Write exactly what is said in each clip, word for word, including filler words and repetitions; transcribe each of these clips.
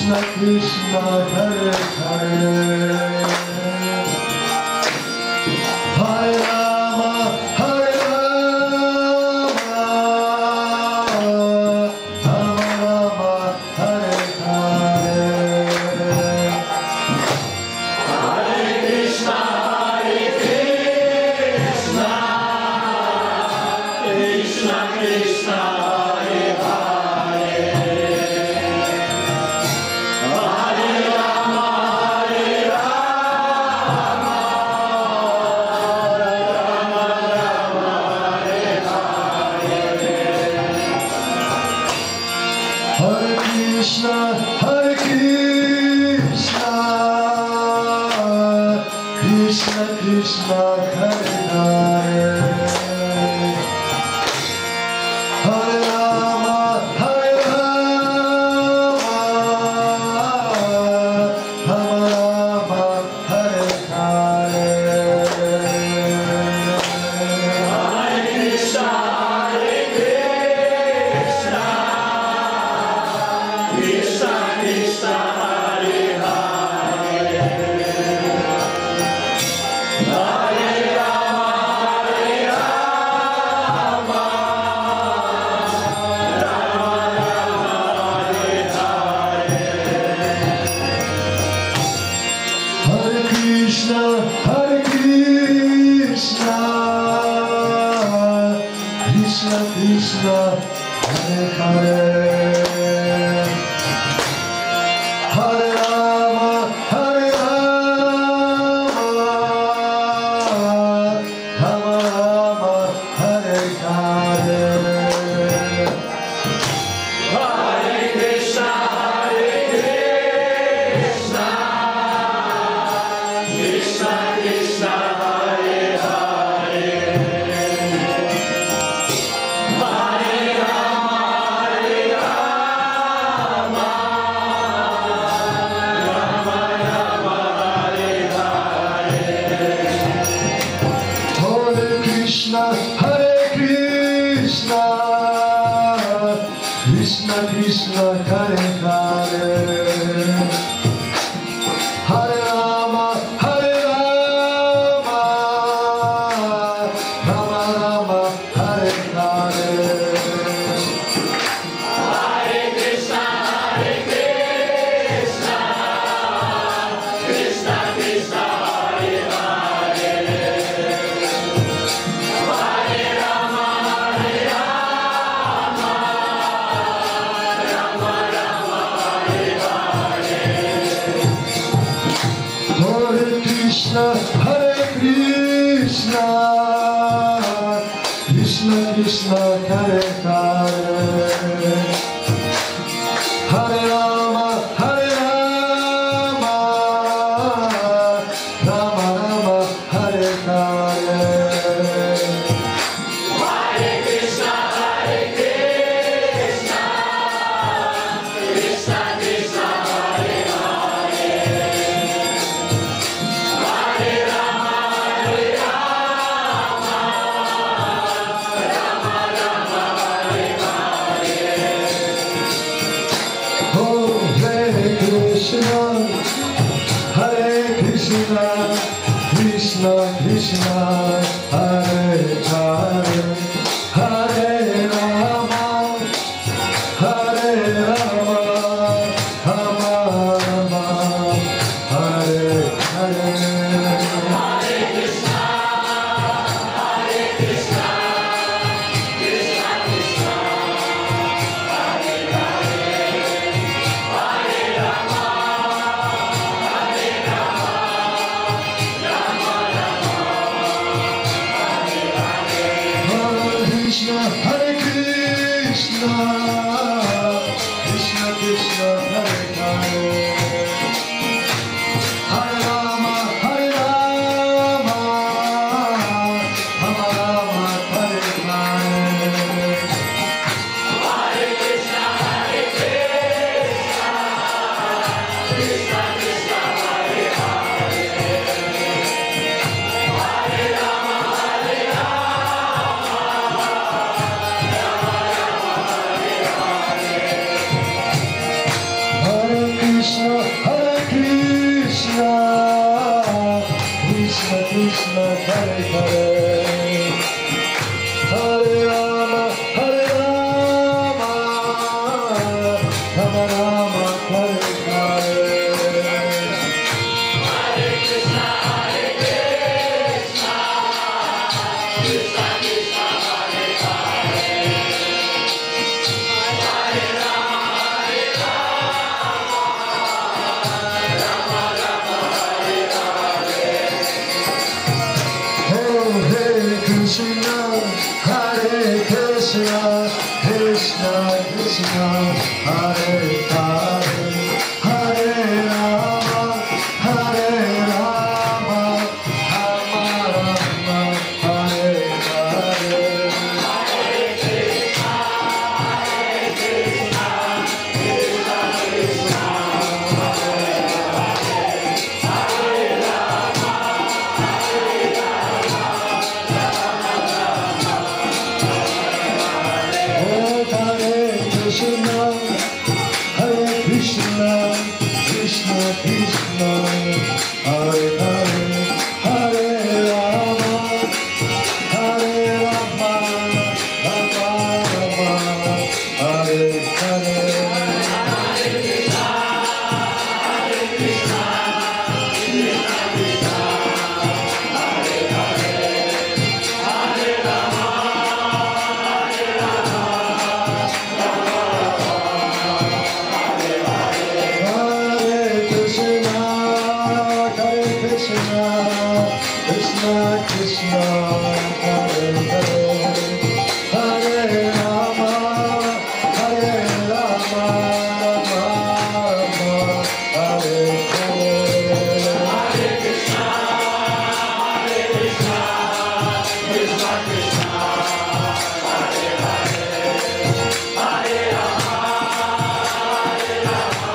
Krishna Krishna Hare Hare Hare Rama Hare Rama Rama Rama Hare Hare Hare Krishna Hare Krishna Krishna Krishna Hare Hare Hare Rama Hare Rama Rama Rama Hare Hare Hare Krishna Hare Krishna Krishna Krishna Hare Hare Hare Rama Hare Rama Rama Rama Hare Hare Hare Krishna Hare Krishna Krishna Krishna Hare Hare Hare Rama Hare Rama Rama Rama Hare Hare Hare Krishna Hare Krishna Krishna Krishna Hare Hare Hare Rama Hare Rama Rama Rama Hare Hare Hare Krishna Hare Krishna Krishna Krishna Hare Hare Hare Rama Hare Rama Rama Rama Hare Hare Hare Krishna Hare Krishna Krishna Krishna Hare Hare Hare Rama Hare Rama Rama Rama Hare Hare Hare Krishna Hare Krishna Krishna Krishna Hare Hare Hare Rama Hare Rama Rama Rama Hare Hare Hare Krishna Hare Krishna Krishna Krishna Hare Hare Hare Rama Hare Rama Rama Rama Hare Hare Hare Krishna Hare Krishna Krishna Krishna Hare Hare Hare Rama Hare Rama Rama Rama Hare Hare Oh Hare Krishna Hare Krishna Krishna Krishna Hare Hare Hare Rama Hare Rama Rama Rama Hare Hare Hare Krishna Hare Krishna Krishna Krishna Hare Hare Hare Rama Hare Rama Rama Rama Krishna, Hare Krishna, Krishna Krishna, Hare Hare, Hare Rama, Hare Rama, Rama Rama, Hare Hare. Hare Krishna, Hare Krishna, Krishna Krishna, Hare Hare, Hare Rama, Hare Rama, Rama Rama, Hare Hare. Oh, Hare Krishna, Hare Krishna, Krishna Krishna, Hare Hare, Hare Rama, Hare Rama, Rama Rama, Hare Hare. Oh, Hare Krishna, Hare Krishna, Krishna Krishna, Hare Hare, Hare Rama, Hare Rama, Rama Rama, Hare Hare. Hare Krishna, Hare Krishna, Krishna Krishna, Hare Hare, Hare Rama, Hare Rama, Rama Rama, Hare Hare. Hare Krishna, Hare Krishna, Krishna Krishna, Hare Hare, Hare Rama, Hare Rama,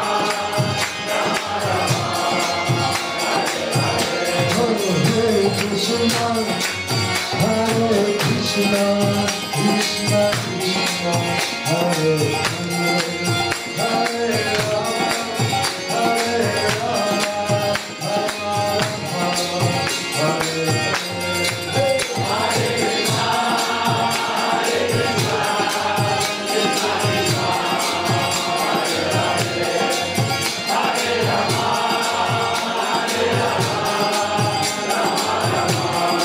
Hare Krishna, Hare Krishna, Krishna Krishna, Hare Hare, Hare Rama, Hare Rama, Rama Rama, Hare Hare. Hare Krishna, Hare Krishna, Krishna Krishna, Hare Hare, Hare Rama, Hare Rama, Rama Rama,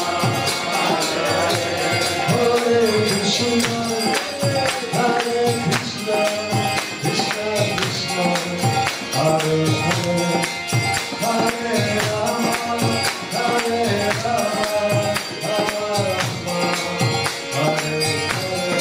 Hare Krishna, Hare Krishna, Krishna Krishna, Hare Hare, Hare Rama, Hare Rama, Rama Rama, Hare Hare.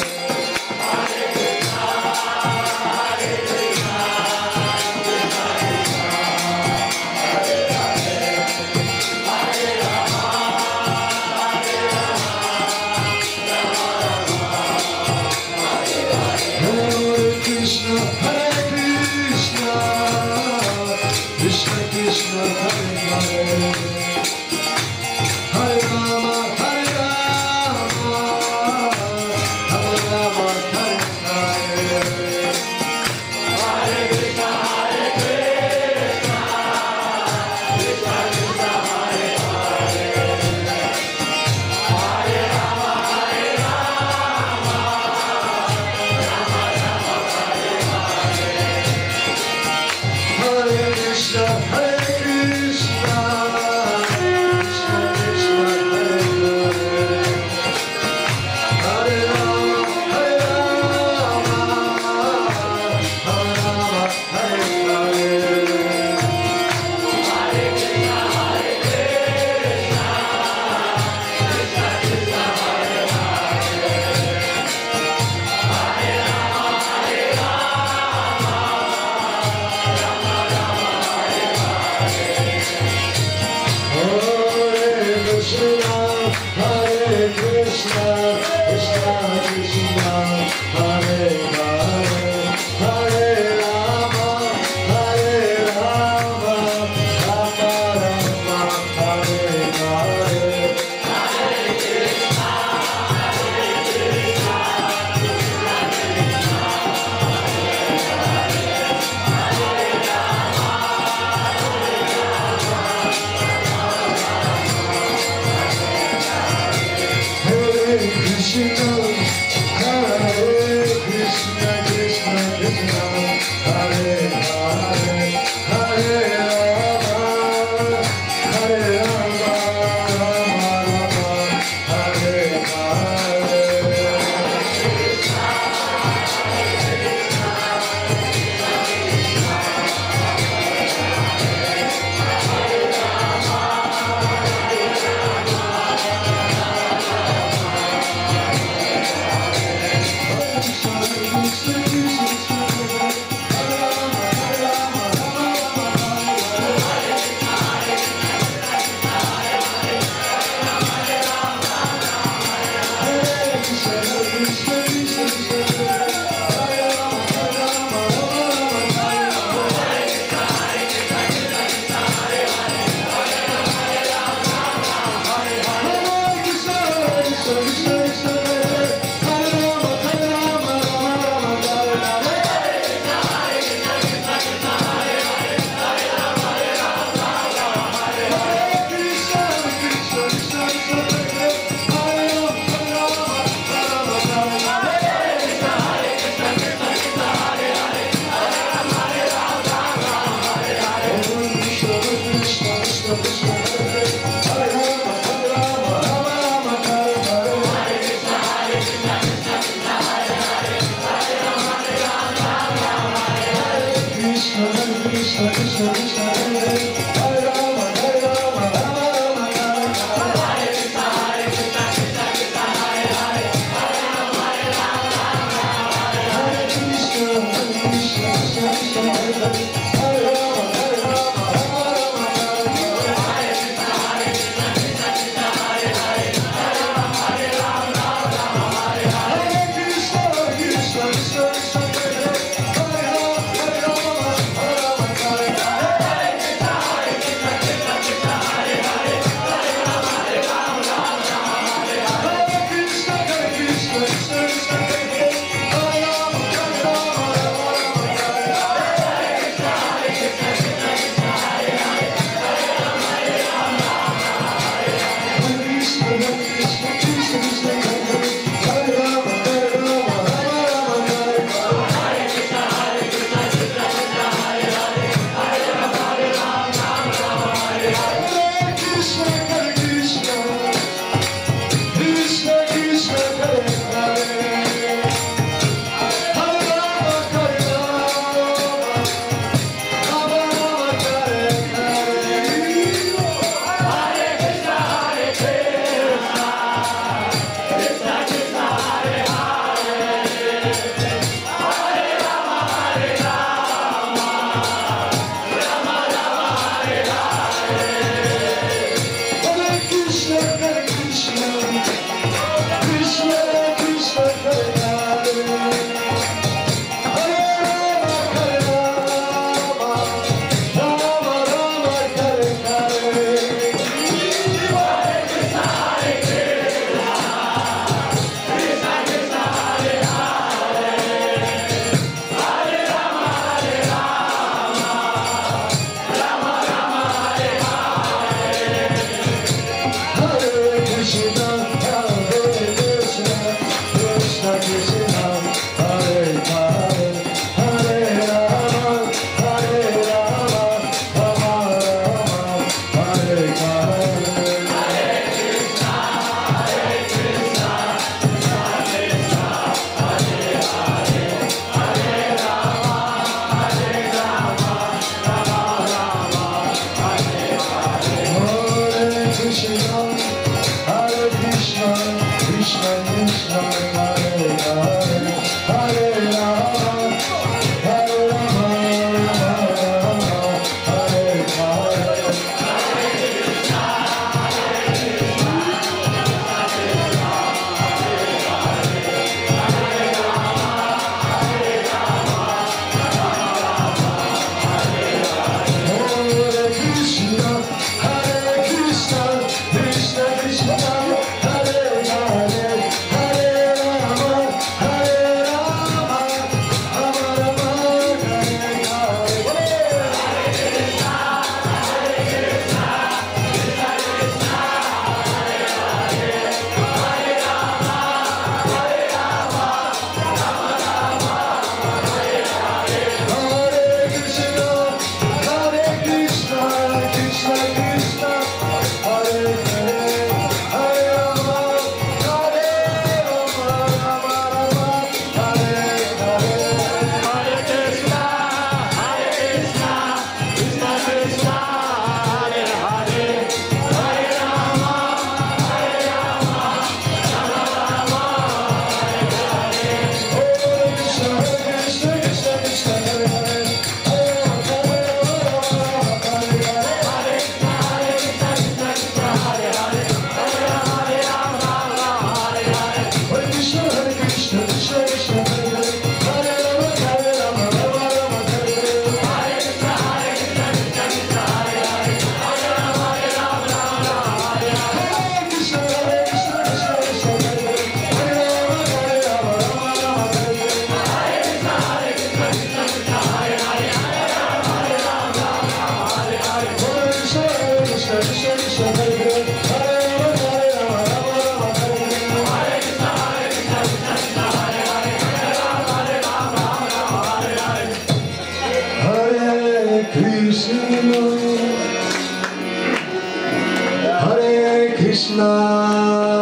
Hare Krishna, Hare Krishna, Krishna Krishna, Hare Hare, Hare Rama, Hare Rama, Rama Rama, Hare Hare. Hare Krishna, Hare Krishna, Krishna Krishna, Hare Hare, Hare Rama, Hare Rama, Rama Rama, Hare Hare. Hare Krishna, Hare Krishna, Krishna Krishna, Hare Hare, Hare Rama, Hare Rama, Rama Rama, Hare Hare. Hare Krishna, Hare Krishna, Krishna Krishna, Hare Hare, Hare Rama, Hare Rama, Rama Rama, Hare Hare. Krishna Krishna